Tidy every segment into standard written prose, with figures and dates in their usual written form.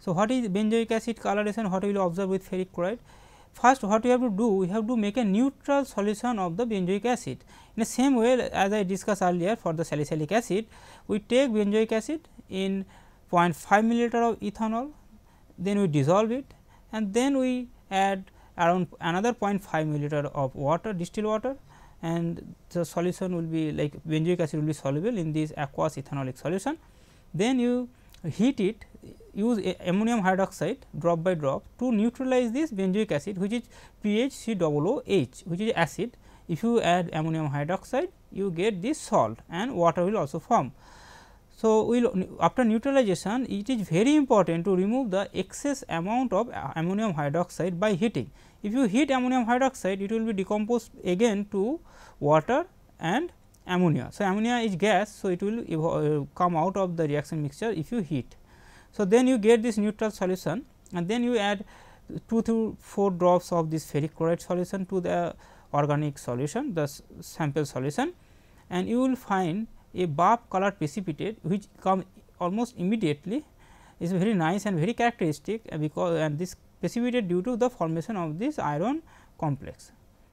So, what is benzoic acid coloration? What we will observe with ferric chloride? First, what we have to do? We have to make a neutral solution of the benzoic acid. In the same way as I discussed earlier for the salicylic acid, we take benzoic acid in 0.5 milliliter of ethanol, then we dissolve it and then we add around another 0.5 milliliter of water, distilled water, and the solution will be like benzoic acid will be soluble in this aqueous ethanolic solution. Then you heat it, use ammonium hydroxide drop by drop to neutralize this benzoic acid, which is pH COOH, which is acid. If you add ammonium hydroxide, you get this salt and water will also form. So, after neutralization, it is very important to remove the excess amount of ammonium hydroxide by heating. If you heat ammonium hydroxide, it will be decomposed again to water and ammonia. So, ammonia is gas, so it will come out of the reaction mixture if you heat. So, then you get this neutral solution and then you add 2 to 4 drops of this ferric chloride solution to the organic solution, the sample solution, and you will find a buff colored precipitate which come almost immediately, is very nice and very characteristic, because and this precipitate due to the formation of this iron complex.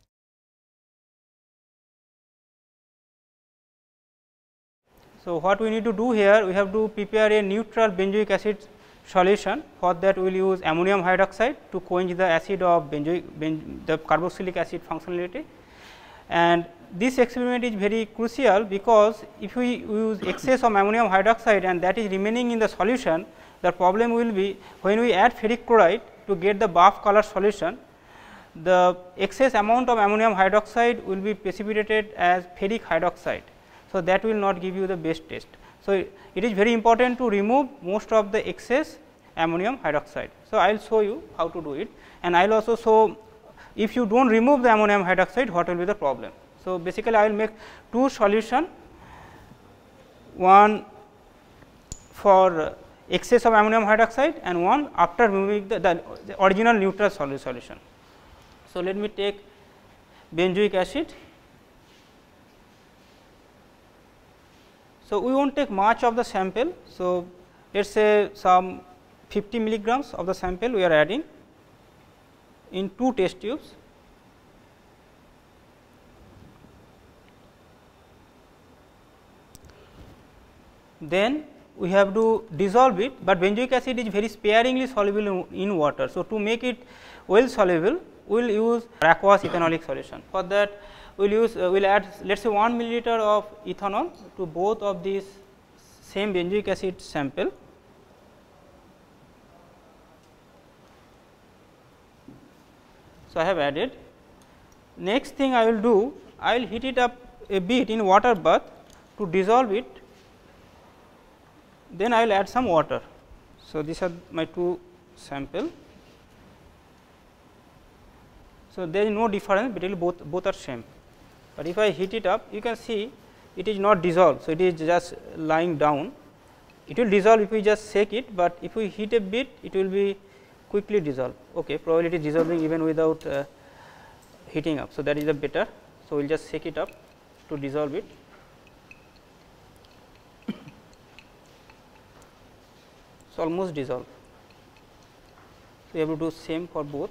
So, what we need to do here? We have to prepare a neutral benzoic acid solution. For that, we will use ammonium hydroxide to quench the acid of the carboxylic acid functionality. And this experiment is very crucial, because if we use excess of ammonium hydroxide and that is remaining in the solution, the problem will be when we add ferric chloride to get the buff color solution, the excess amount of ammonium hydroxide will be precipitated as ferric hydroxide. So, that will not give you the best test. So, it is very important to remove most of the excess ammonium hydroxide. So, I will show you how to do it, and I will also show if you do not remove the ammonium hydroxide, what will be the problem. So, basically I will make 2 solution, one for excess of ammonium hydroxide and one after removing the original neutral solution. So, let me take benzoic acid. So, we will not take much of the sample. So, let us say some 50 milligrams of the sample we are adding in 2 test tubes. Then we have to dissolve it, but benzoic acid is very sparingly soluble in water. So, to make it well soluble, we will use aqueous ethanolic solution. For that, we will add let us say 1 milliliter of ethanol to both of these same benzoic acid sample. So, I have added. Next thing I will do, I will heat it up a bit in water bath to dissolve it, then I will add some water. So, these are my 2 sample. So, there is no difference between both are same, but if I heat it up, you can see it is not dissolved. So, it is just lying down. It will dissolve if we just shake it, but if we heat a bit, it will be quickly dissolve. Okay, probably it is dissolving even without heating up. So, that is the better. So, we will just shake it up to dissolve it. So, almost dissolve. So, we have to do same for both.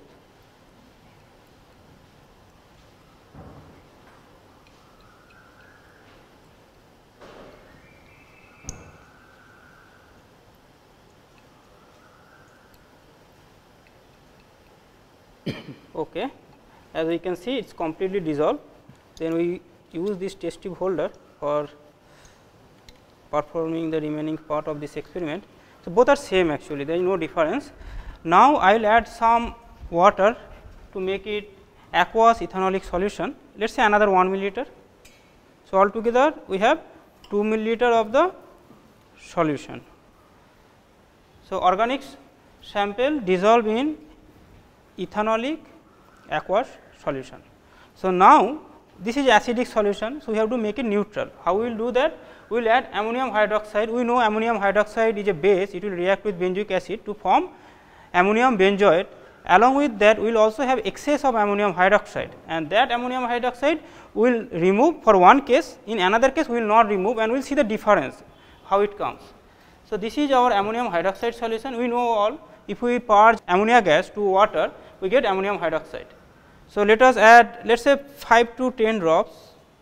Okay. As we can see, it is completely dissolved. Then we use this test tube holder for performing the remaining part of this experiment. So, both are same actually, there is no difference. Now, I will add some water to make it aqueous ethanolic solution, let us say another 1 milliliter. So, altogether we have 2 milliliter of the solution. So, organic sample dissolve in ethanolic aqueous solution. So, now this is acidic solution. So, we have to make it neutral. How we will do that? We will add ammonium hydroxide. We know ammonium hydroxide is a base, it will react with benzoic acid to form ammonium benzoate. Along with that, we will also have excess of ammonium hydroxide, and that ammonium hydroxide we will remove for one case, in another case we will not remove, and we will see the difference how it comes. So, this is our ammonium hydroxide solution. We know all if we purge ammonia gas to water, we get ammonium hydroxide. So, let us add, let us say 5 to 10 drops.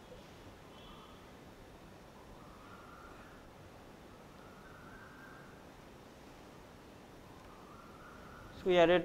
So, we added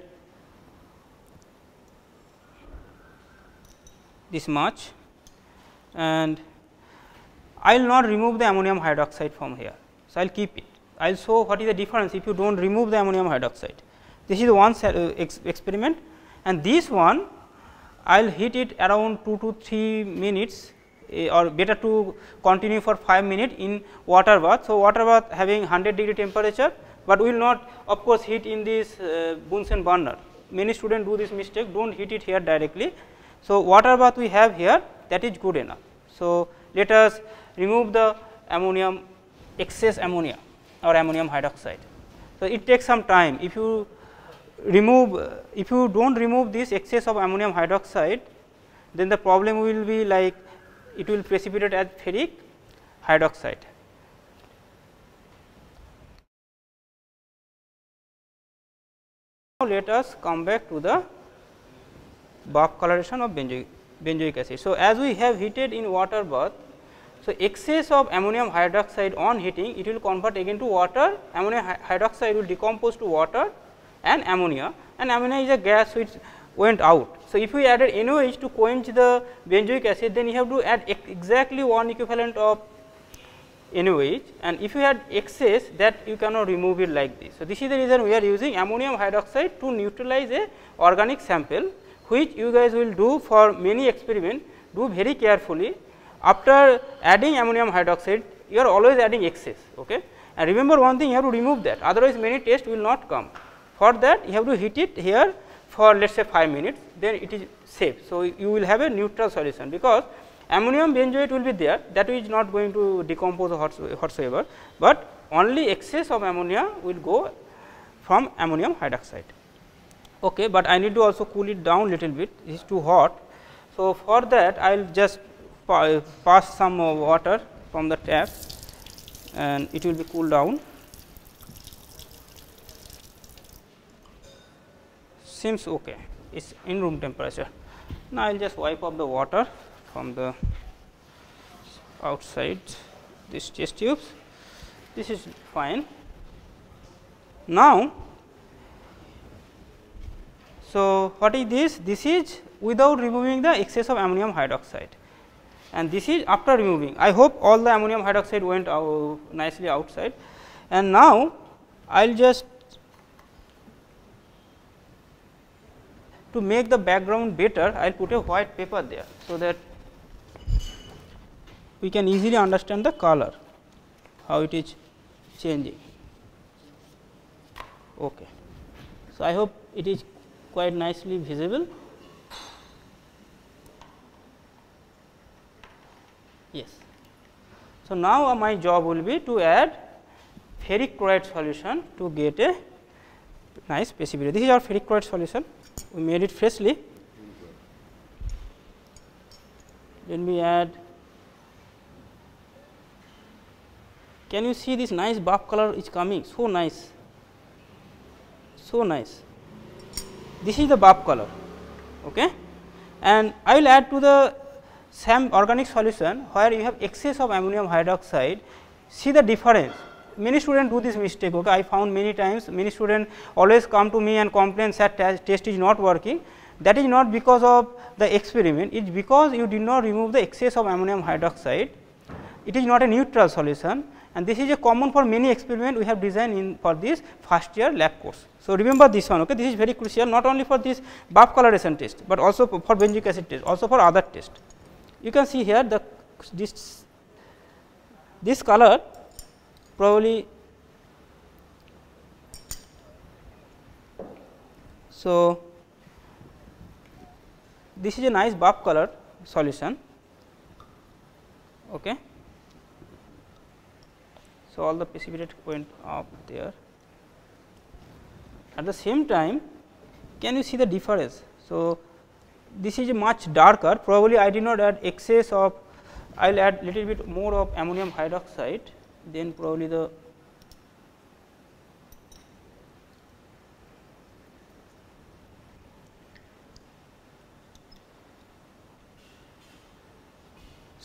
this much, and I will not remove the ammonium hydroxide from here. So, I will keep it. I will show what is the difference if you do not remove the ammonium hydroxide. This is one experiment, and this one I will heat it around 2 to 3 minutes, or better to continue for 5 minutes in water bath. So, water bath having 100 degree temperature, but we will not of course heat in this Bunsen burner. Many students do this mistake, do not heat it here directly. So, water bath we have here, that is good enough. So, let us remove the ammonium, excess ammonia or ammonium hydroxide. So, it takes some time. If you remove, if you do not remove this excess of ammonium hydroxide, then the problem will be like it will precipitate as ferric hydroxide. Now, let us come back to the buff coloration of benzoic acid. So, as we have heated in water bath, so excess of ammonium hydroxide on heating, it will convert again to water. Ammonium hydroxide will decompose to water and ammonia is a gas which went out. So, if we added NaOH to quench the benzoic acid, then you have to add exactly one equivalent of NaOH, and if you had excess, that you cannot remove it like this. So, this is the reason we are using ammonium hydroxide to neutralize a organic sample, which you guys will do for many experiments. Do very carefully. After adding ammonium hydroxide, you are always adding excess, okay? And remember one thing, you have to remove that, otherwise many tests will not come. For that, you have to heat it here for let us say 5 minutes, then it is safe. So, you will have a neutral solution, because ammonium benzoate will be there, that is not going to decompose whatsoever, but only excess of ammonia will go from ammonium hydroxide. Okay, but I need to also cool it down little bit, it is too hot. So, for that I will just pass some water from the tap and it will be cooled down. Seems okay, it is in room temperature. Now, I will just wipe off the water from the outside this test tubes. This is fine. Now, so what is this? This is without removing the excess of ammonium hydroxide, and this is after removing. I hope all the ammonium hydroxide went out nicely outside, and now I will just, to make the background better, I will put a white paper there, so that we can easily understand the color, how it is changing. Okay. So, I hope it is quite nicely visible. Yes. So, now my job will be to add ferric chloride solution to get a nice precipitate. This is our ferric chloride solution, we made it freshly. Then we add, can you see this nice buff color is coming, so nice, so nice. This is the buff color, okay? And I will add to the same organic solution where you have excess of ammonium hydroxide. See the difference. Many students do this mistake, okay? I found many times, many students always come to me and complain that test is not working. That is not because of the experiment, it is because you did not remove the excess of ammonium hydroxide. It is not a neutral solution, and this is a common for many experiments we have designed in for this first year lab course. So, remember this one, okay? This is very crucial, not only for this buff coloration test, but also for benzoic acid test, also for other test. You can see here the this color probably. So, this is a nice buff color solution, okay? So, all the precipitate went up there. At the same time, can you see the difference? So, this is a much darker, probably I did not add excess of, I will add little bit more of ammonium hydroxide, then probably the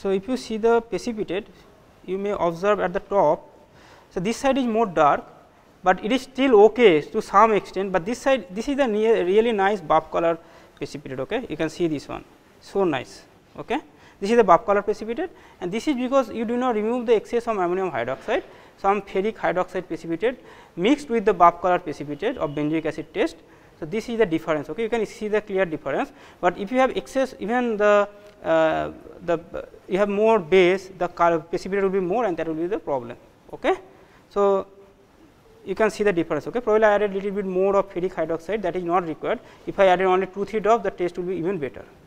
So, if you see the precipitate, you may observe at the top. So, this side is more dark, but it is still okay to some extent, but this side, this is the really nice buff color precipitate. Okay. You can see this one, so nice. Okay. This is the buff color precipitate, and this is because you do not remove the excess of ammonium hydroxide, some ferric hydroxide precipitate mixed with the buff color precipitate of benzoic acid test. So, this is the difference. Okay. You can see the clear difference, but if you have excess, even the you have more base, the precipitate will be more, and that will be the problem. Okay. So, you can see the difference. Okay. Probably I added little bit more of ferric hydroxide, that is not required. If I added only 2-3 drops, the test will be even better.